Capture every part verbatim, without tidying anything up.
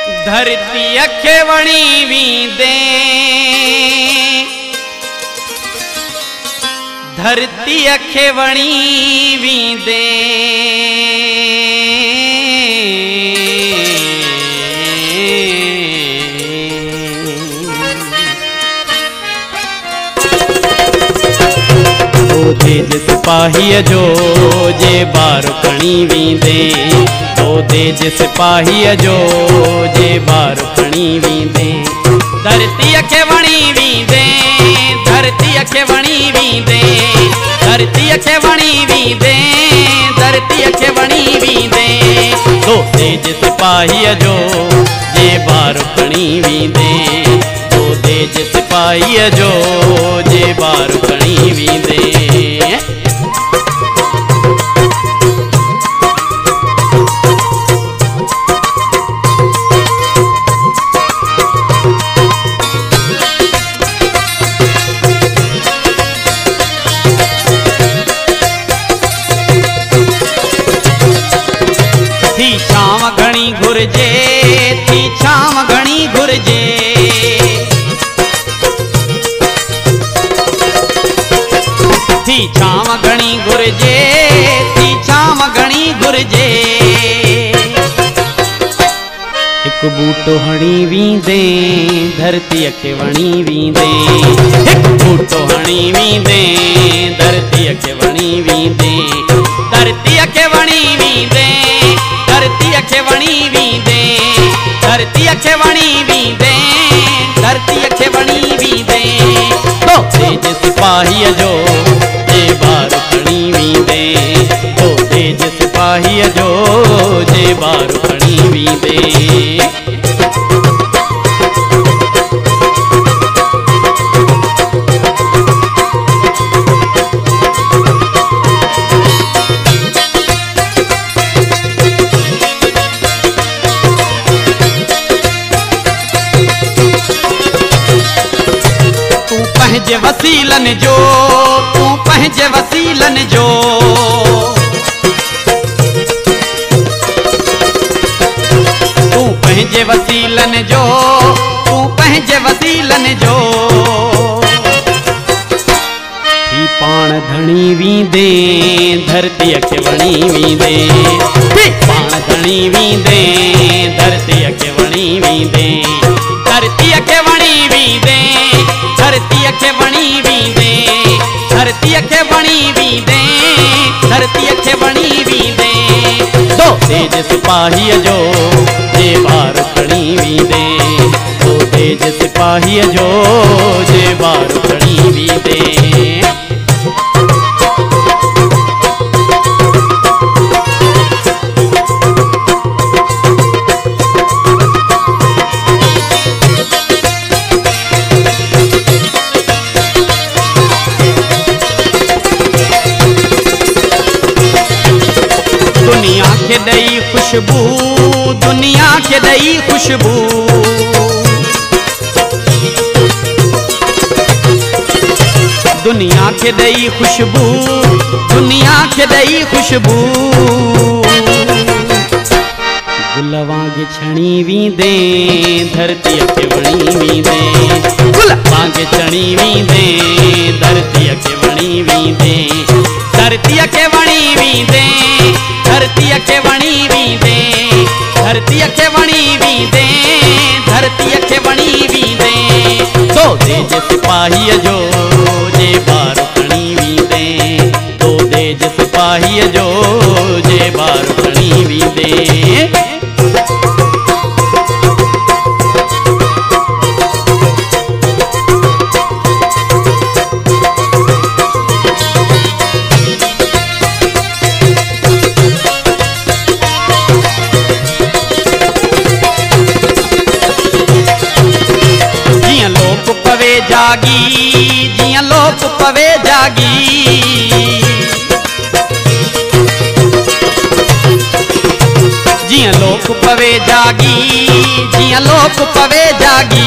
धरती अखे वणी वींदे, धरती अखे वणी वींदे, तेज सिपाही जो जे बार खणी वींदे, तो तेज सिपाही जो जे बार खणी वींदे। धरती खे वणी वींदे, धरती खे वणी वींदे, धरती खे वणी वींदे, धरती खे वणी वींदे। तो तेज सिपाही जो जे बार खणी वींदे, तो तेज सिपाही जो जे बार खणी वींदे। थी छांव घणी घुर्जे, थी छांव घणी घुर्जे, थी छांव घणी घुर्जे, थी छांव घणी घुर्जे। हिकु बूटो हणी वींदे, धरती खे वणी वींदे, हिकु बूटो हणी वींदे, धरती खे वणी वींदे। धरती खे वणी वींदे, धरती खे वणी वींदे, धरती खे वणी वींदे, धरती खे वणी वींदे। तो तेज सिपाही जो जे बार खणी वींदे, तो तेज सिपाही जो जे बार खणी वींदे। पंहिंजे वसीलन जो, तू पंहिंजे वसीलन जो, तू पंहिंजे वसीलन जो, तू पंहिंजे वसीलन जो। थी पाण धणी वींदे, धरती खे वणी वींदे, थी पाण धणी वींदे, धरती खे वणी वींदे। धरती खे वणी वींदे, धरती खे वणी वींदे, धरती खे वणी वींदे, धरती खे वणी वींदे। तो तेज सिपाही जो जे बार खणी वींदे, तो तेज सिपाही जो जे बार खणी वींदे। दुनिया के दई खुशबू, दुनिया के दई खुशबू, दुनिया के दई खुशबू, दुनिया के दई खुशबू। गुल वांगे छणी वींदे, धरती खे वणी वींदे, गुल वांगे छणी वींदे, धरती खे वणी वींदे। धरती खे वणी वींदे, धरती खे वणी वींदे, धरती खे वणी वींदे, धरती खे वणी वींदे। तो तेज सिपाही जो जे बार खणी वींदे, तो तेज सिपाही जो जे बार खणी वींदे। पवे जागी, जियां लोक पवे जागी, जियां लोक पवे जागी, जियां लोक पवे जागी।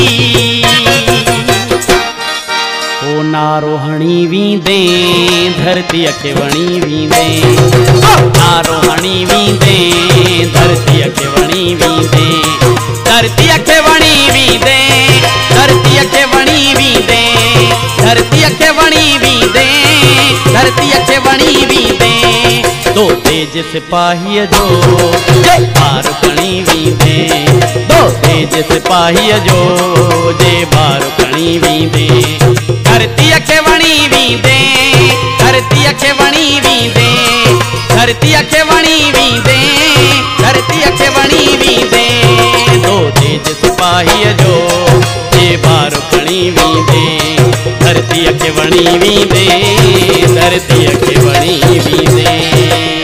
ओ नारो हणी वींदे, धरती खे वणी वींदे, नारो हणी वींदे, धरती खे वणी वींदे। धरती खे वणी वींदे धरती खे वणी वींदे धरती खे वणी वींदे धरती खे वणी वींदे दो तेज सिपाहीअ जो जे बार खणी वींदे दो तेज सिपाहीअ जो जे बार खणी वींदे धरती खे वणी वींदे धरती खे वणी वींदे धरती खे वणी वींदे धरती खे वणी वींदे दो तेज सिपाहीअ जो जे बार खणी वींदे धरती खे वणी वींदे धरती खे वणी वींदे।